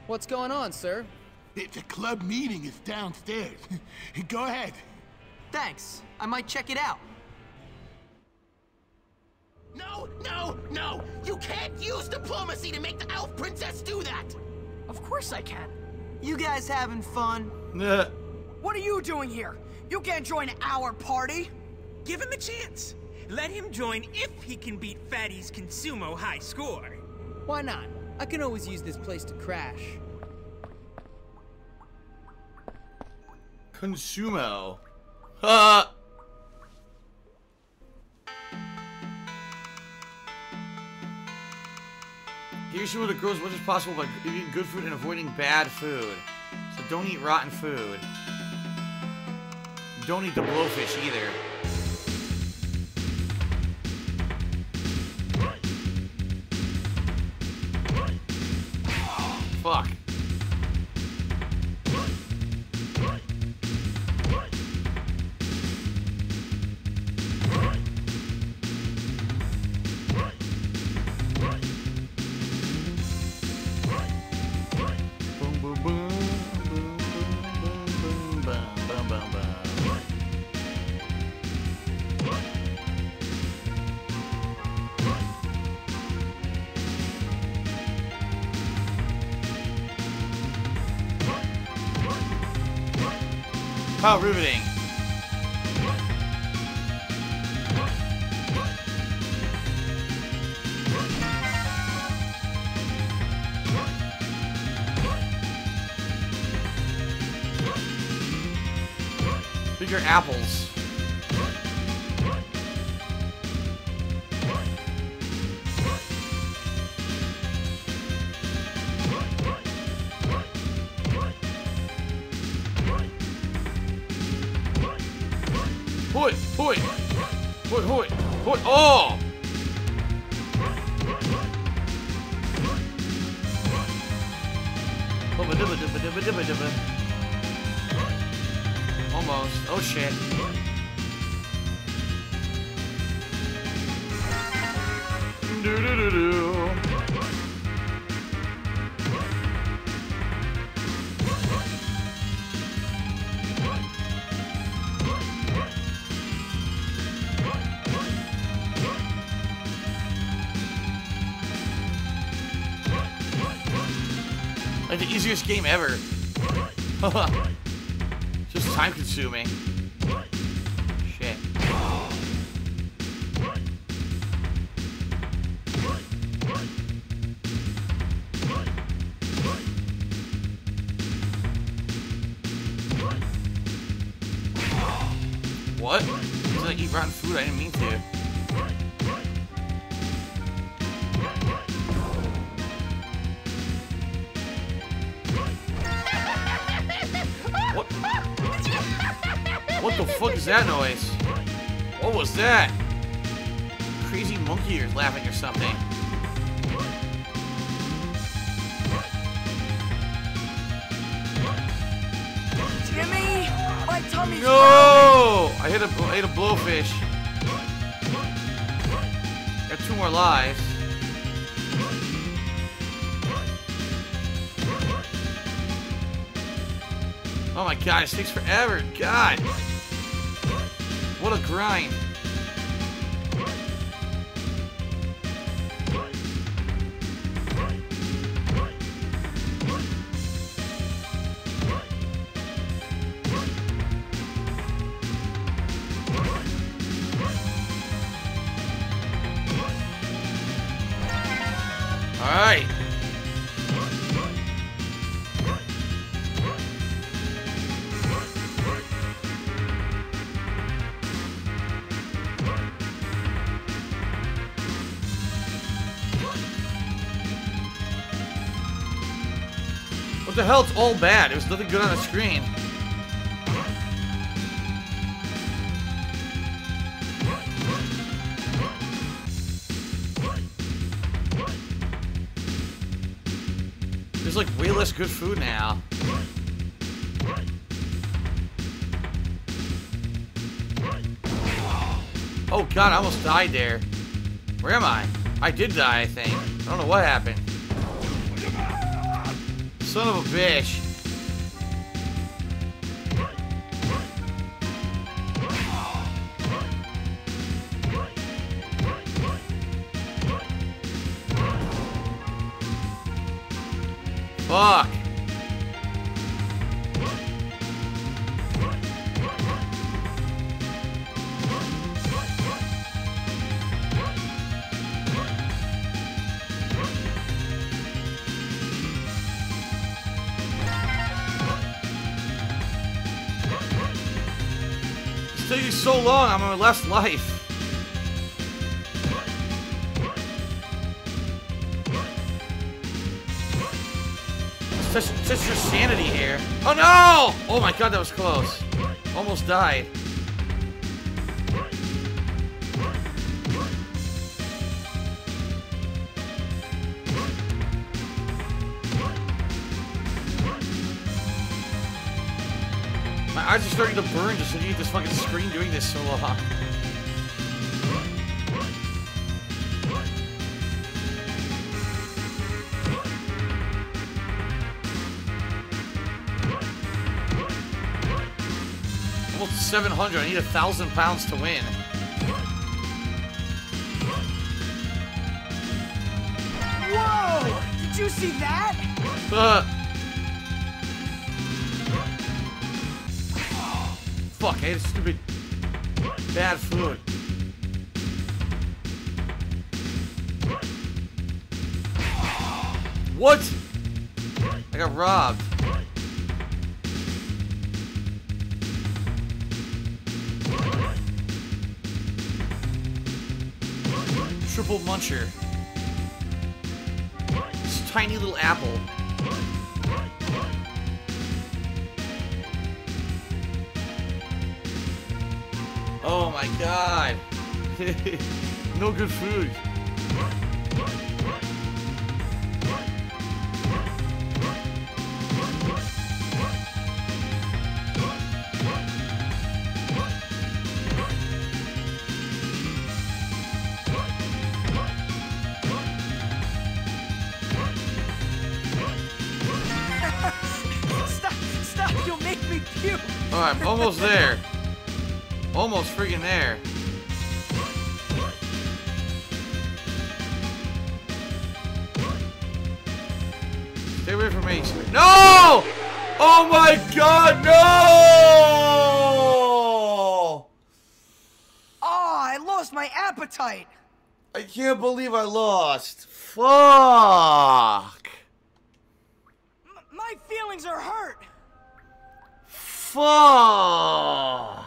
What's going on, sir? The club meeting is downstairs. Go ahead. Thanks. I might check it out. No, no, no! You can't use diplomacy to make the elf princess do that! Of course I can. You guys having fun? What are you doing here? You can't join our party. Give him a chance. Let him join if he can beat Fatty's Consumo high score. Why not? I can always use this place to crash. Consumo. Here's what it grows as much as possible by eating good food and avoiding bad food. So don't eat rotten food. Don't eat the blowfish either. Fuck. How riveting. Bigger apples. Hoi! Hoi! Hoi! Hoi! Hoi! Oh! Almost. Oh shit. Do-do-do-do. Like the easiest game ever. Just time consuming. Shit. What? Did I eat rotten food? I didn't mean to. What the fuck is that noise? What was that? Crazy monkey ears laughing or something. Timmy, my tummy's No! I hit a blowfish. Got 2 more lives. Oh my god, it takes forever. God. What a grind. All right. What the hell? It's all bad. There was nothing good on the screen. There's like way less good food now. Oh god, I almost died there. Where am I? I did die, I think. I don't know what happened. Son of a bitch. Fuck. It's taking so long, I'm on my last life. Just your sanity here. Oh no! Oh my god, that was close. Almost died. My eyes are starting to burn just looking at this fucking screen doing this so long. Almost 700. I need 1,000 pounds to win. Whoa! Did you see that? Fuck, I ate stupid bad food. What? I got robbed. Triple muncher. This tiny little apple. Oh my god. No good food. Stop, you'll make me puke. Alright, I'm almost there. Almost freaking there. Stay away from me. No! Oh my god, no! Oh, I lost my appetite. I can't believe I lost. Fuck. My feelings are hurt. Fuck.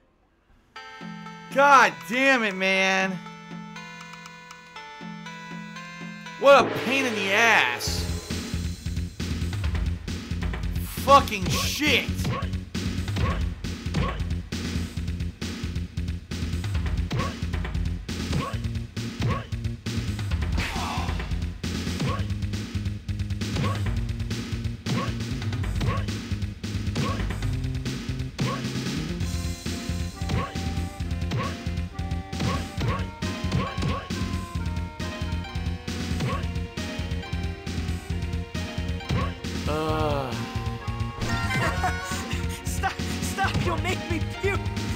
God damn it, man. What a pain in the ass. Fucking shit. Stop, you'll make me puke.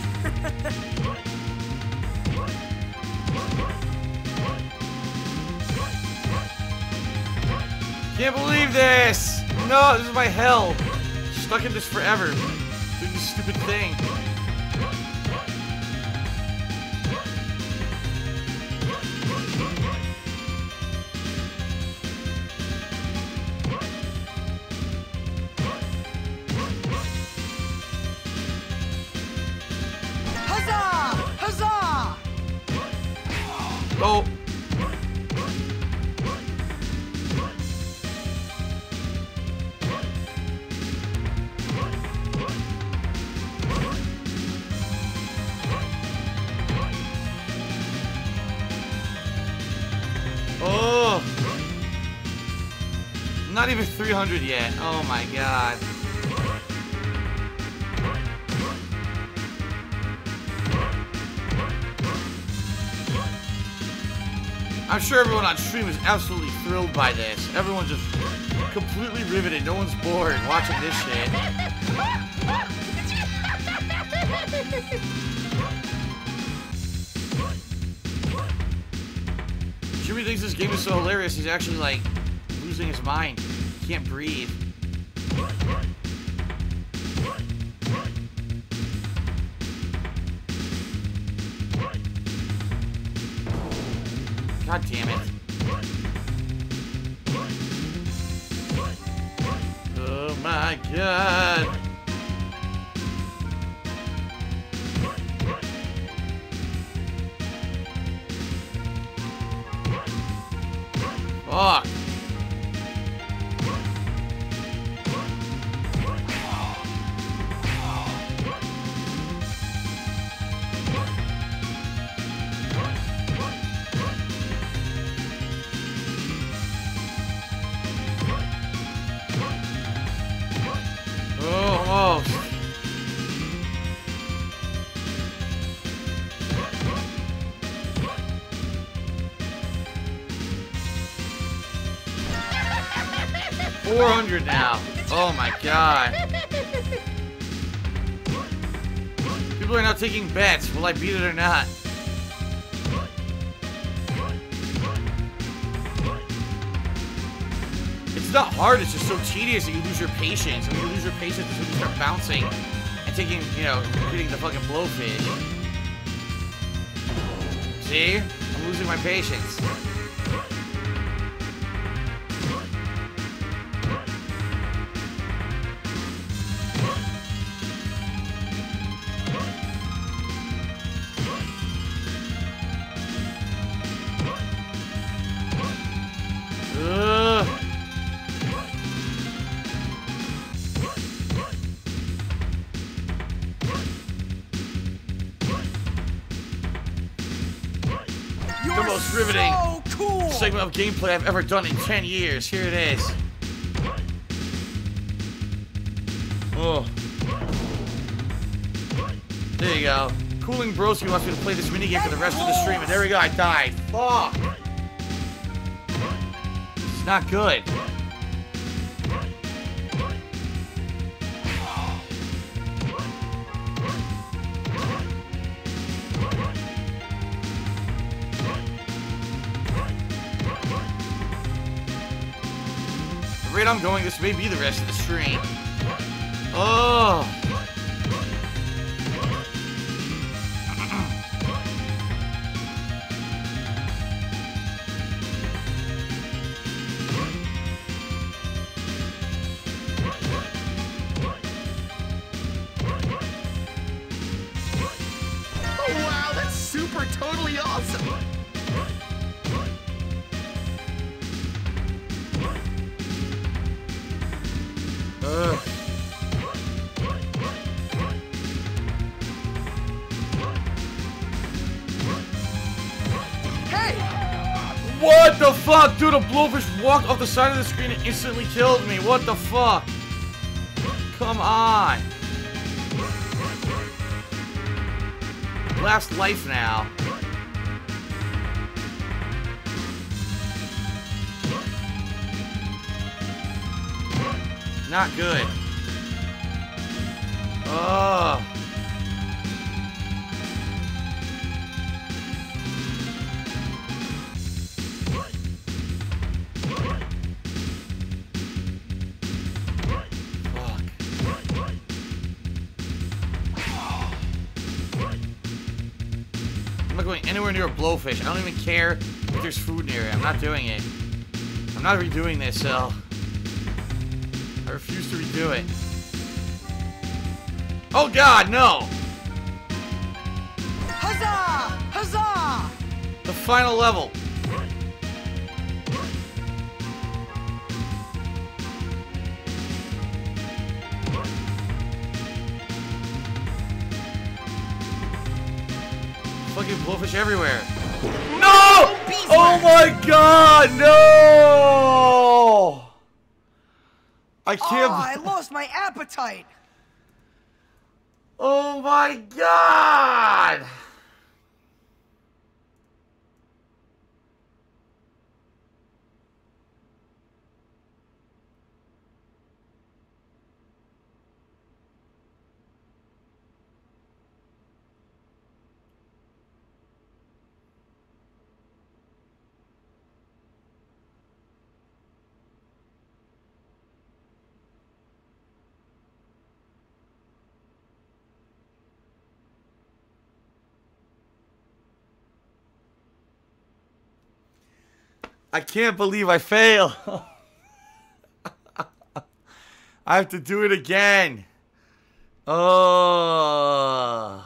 Can't believe this! No, this is my hell. Stuck in this forever. Doing this stupid thing. Huzzah! Huzzah! Oh. Oh. Not even 300 yet. Oh my god. I'm sure everyone on stream is absolutely thrilled by this. Everyone's just Completely riveted. No one's bored watching this shit. Jimmy thinks this game is so hilarious, he's actually, like, losing his mind. He can't breathe. God damn it. Oh my god. Fuck. Oh, almost. $400 now. Oh my god. People are now taking bets. Will I beat it or not? It's not hard, it's just so tedious that you lose your patience. And when you lose your patience, it's when you start bouncing and taking, you know, hitting the fucking blowfish. See? I'm losing my patience. The most riveting segment of gameplay I've ever done in 10 years. Here it is. Oh. There you go. Cooling Broski wants me to play this minigame for the rest of the stream, and there we go, I died. Fuck. It's not good. The rate I'm going, this may be the rest of the stream. Oh. Oh wow, that's super totally awesome. What the fuck? Dude, a blowfish walked off the side of the screen and instantly killed me. What the fuck? Come on. Last life now. Not good. Oh. I'm not going anywhere near a blowfish. I don't even care if there's food near it. I'm not doing it. I'm not redoing this, so I refuse to redo it. Oh god, no! Huzzah! Huzzah! The final level. Fucking blowfish everywhere. No! Oh my god, no! I can't. Oh, I lost my appetite. Oh my god! I can't believe I fail. I have to do it again. Oh.